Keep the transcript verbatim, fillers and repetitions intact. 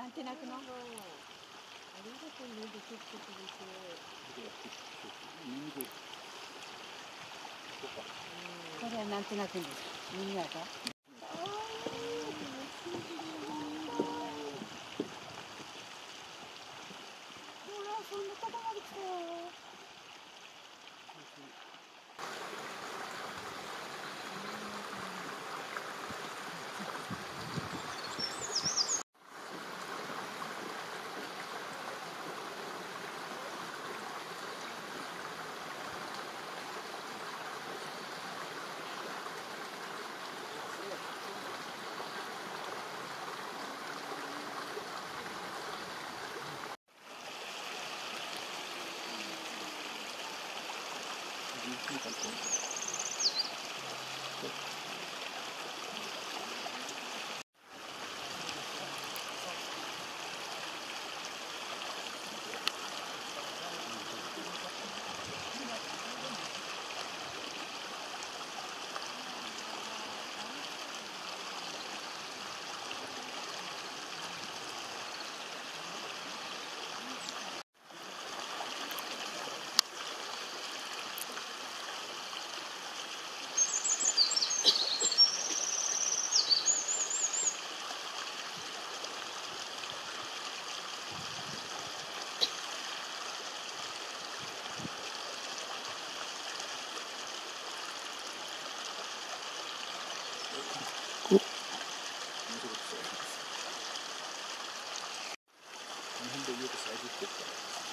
なんて鳴くの？ ありがとうね、できてくれて。 これはなんて鳴くんですか？耳輪が？ほら、そんなとこまで来たよ。 日本でよく咲いてるから。